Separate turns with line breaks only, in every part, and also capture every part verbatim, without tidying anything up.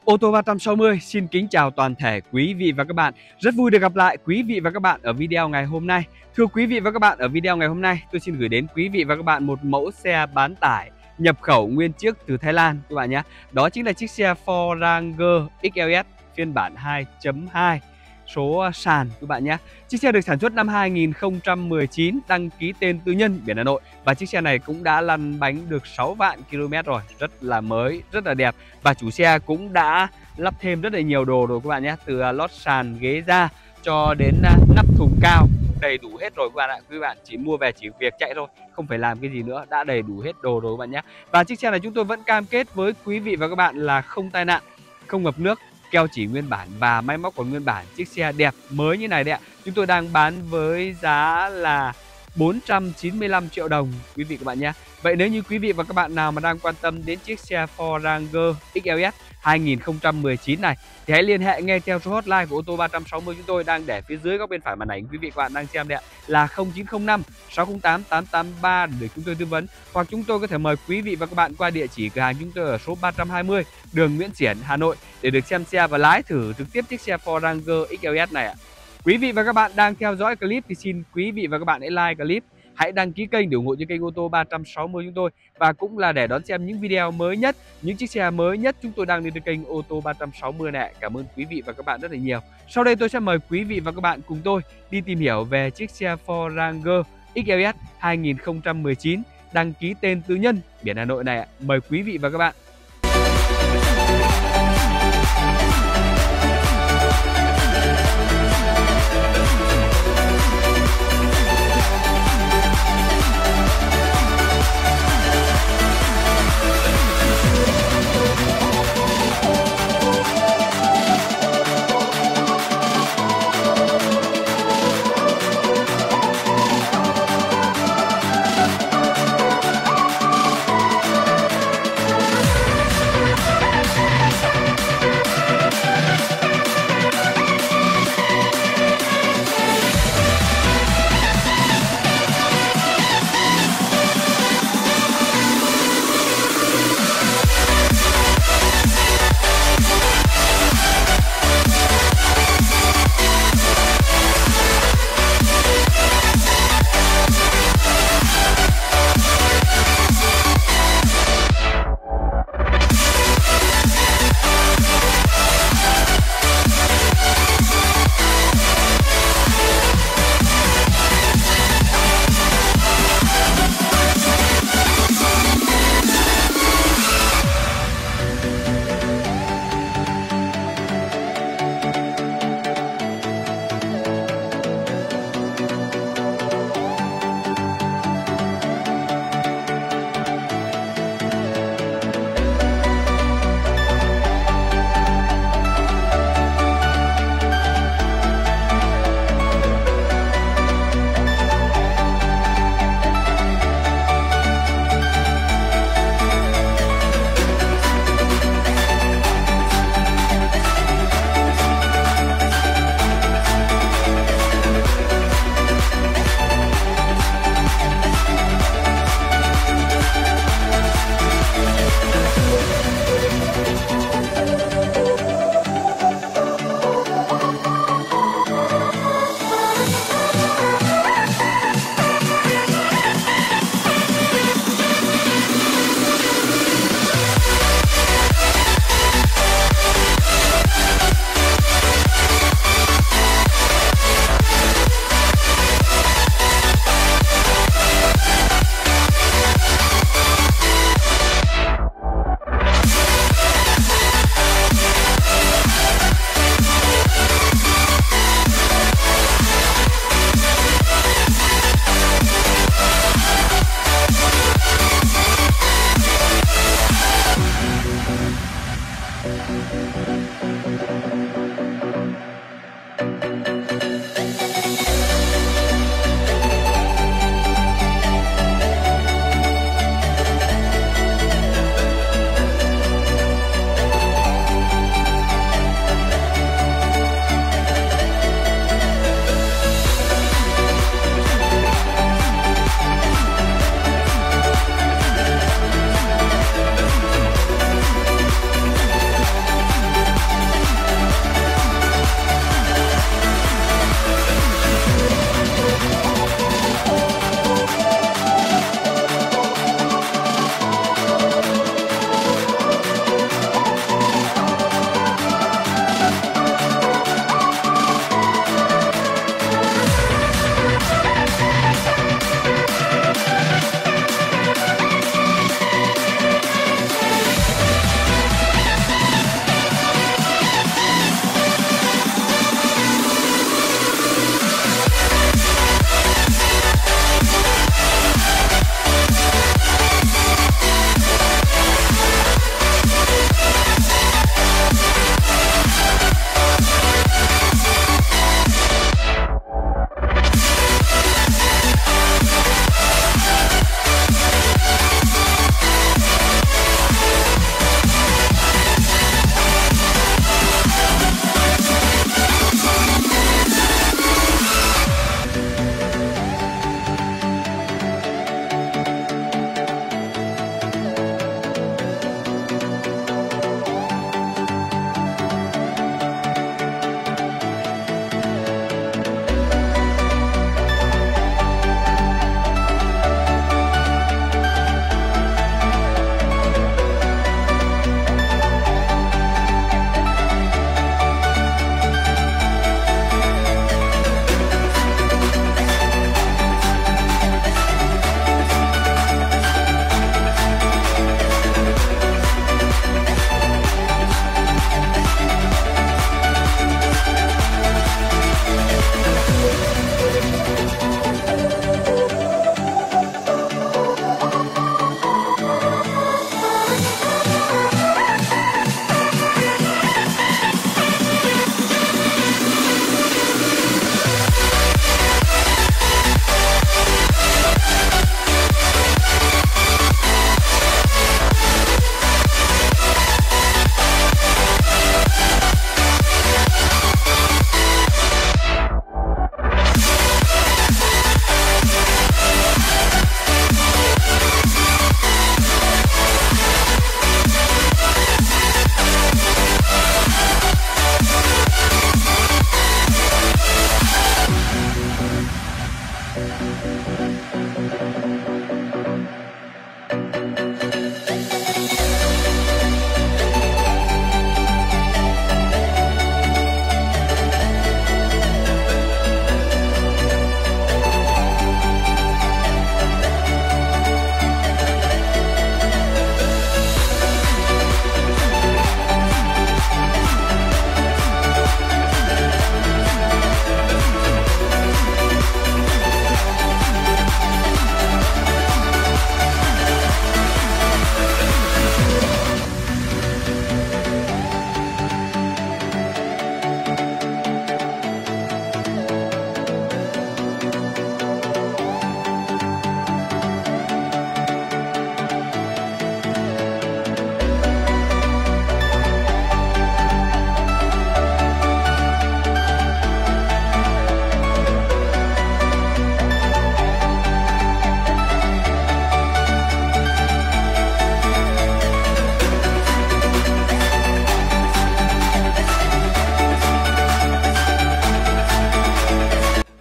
Ô tô ba trăm sáu mươi xin kính chào toàn thể quý vị và các bạn. Rất vui được gặp lại quý vị và các bạn ở video ngày hôm nay. Thưa quý vị và các bạn, ở video ngày hôm nay tôi xin gửi đến quý vị và các bạn một mẫu xe bán tải nhập khẩu nguyên chiếc từ Thái Lan các bạn nhé. Đó chính là chiếc xe Ford Ranger ích eo ét phiên bản hai chấm hai số sàn các bạn nhé. Chiếc xe được sản xuất năm hai nghìn không trăm mười chín, đăng ký tên tư nhân, biển Hà Nội. Và chiếc xe này cũng đã lăn bánh được sáu vạn ki lô mét rồi, rất là mới, rất là đẹp. Và chủ xe cũng đã lắp thêm rất là nhiều đồ rồi các bạn nhé. Từ lót sàn, ghế da cho đến nắp thùng cao, đầy đủ hết rồi các bạn ạ. Quý bạn chỉ mua về chỉ việc chạy thôi, không phải làm cái gì nữa, đã đầy đủ hết đồ rồi các bạn nhé. Và chiếc xe này chúng tôi vẫn cam kết với quý vị và các bạn là không tai nạn, không ngập nước, keo chỉ nguyên bản và máy móc còn nguyên bản. Chiếc xe đẹp mới như này đấy ạ. Chúng tôi đang bán với giá là bốn trăm chín mươi lăm triệu đồng quý vị các bạn nhé. Vậy nếu như quý vị và các bạn nào mà đang quan tâm đến chiếc xe Ford Ranger ích eo ét hai nghìn không trăm mười chín này thì hãy liên hệ ngay theo số hotline của ô tô ba trăm sáu mươi chúng tôi đang để phía dưới góc bên phải màn ảnh quý vị các bạn đang xem đấy ạ, là không chín không năm sáu không tám tám tám ba để chúng tôi tư vấn, hoặc chúng tôi có thể mời quý vị và các bạn qua địa chỉ cửa hàng chúng tôi ở số ba trăm hai mươi đường Nguyễn Xiển, Hà Nội để được xem xe và lái thử trực tiếp chiếc xe Ford Ranger ích eo ét này ạ. Quý vị và các bạn đang theo dõi clip thì xin quý vị và các bạn hãy like clip, hãy đăng ký kênh để ủng hộ cho kênh ô tô ba trăm sáu mươi chúng tôi, và cũng là để đón xem những video mới nhất, những chiếc xe mới nhất chúng tôi đang lên trên kênh ô tô ba trăm sáu mươi này. Cảm ơn quý vị và các bạn rất là nhiều. Sau đây tôi sẽ mời quý vị và các bạn cùng tôi đi tìm hiểu về chiếc xe Ford Ranger ích eo ét hai nghìn không trăm mười chín đăng ký tên tư nhân, biển Hà Nội này. Mời quý vị và các bạn.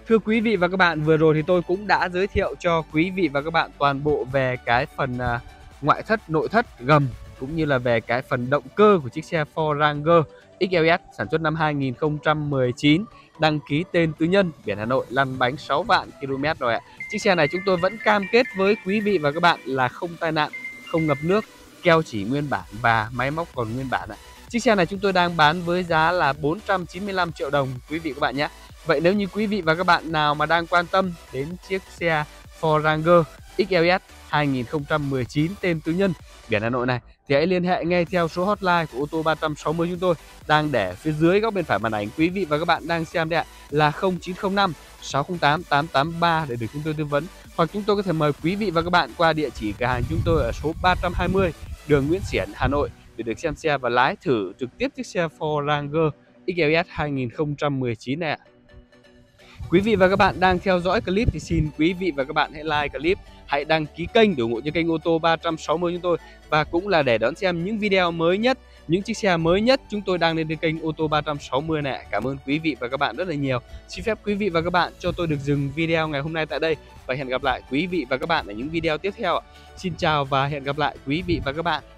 Thưa quý vị và các bạn, vừa rồi thì tôi cũng đã giới thiệu cho quý vị và các bạn toàn bộ về cái phần à, ngoại thất, nội thất, gầm cũng như là về cái phần động cơ của chiếc xe Ford Ranger ích eo ét sản xuất năm hai nghìn không trăm mười chín, đăng ký tên tư nhân, biển Hà Nội, lăn bánh sáu vạn ki lô mét rồi ạ. Chiếc xe này chúng tôi vẫn cam kết với quý vị và các bạn là không tai nạn, không ngập nước, keo chỉ nguyên bản và máy móc còn nguyên bản ạ. Chiếc xe này chúng tôi đang bán với giá là bốn trăm chín mươi lăm triệu đồng quý vị các bạn nhé. Vậy nếu như quý vị và các bạn nào mà đang quan tâm đến chiếc xe Ford Ranger ích eo ét hai nghìn không trăm mười chín tên tư nhân biển Hà Nội này thì hãy liên hệ ngay theo số hotline của ô tô ba trăm sáu mươi chúng tôi đang để phía dưới góc bên phải màn ảnh quý vị và các bạn đang xem đây ạ, là không chín không năm sáu không tám tám tám ba để được chúng tôi tư vấn, hoặc chúng tôi có thể mời quý vị và các bạn qua địa chỉ cửa hàng chúng tôi ở số ba trăm hai mươi đường Nguyễn Xiển, Hà Nội để được xem xe và lái thử trực tiếp chiếc xe Ford Ranger ích eo ét hai nghìn không trăm mười chín này ạ. Quý vị và các bạn đang theo dõi clip thì xin quý vị và các bạn hãy like clip, hãy đăng ký kênh để ủng hộ cho kênh ô tô ba trăm sáu mươi chúng tôi, và cũng là để đón xem những video mới nhất, những chiếc xe mới nhất chúng tôi đang lên trên kênh ô tô ba trăm sáu mươi này. Cảm ơn quý vị và các bạn rất là nhiều. Xin phép quý vị và các bạn cho tôi được dừng video ngày hôm nay tại đây và hẹn gặp lại quý vị và các bạn ở những video tiếp theo. Xin chào và hẹn gặp lại quý vị và các bạn.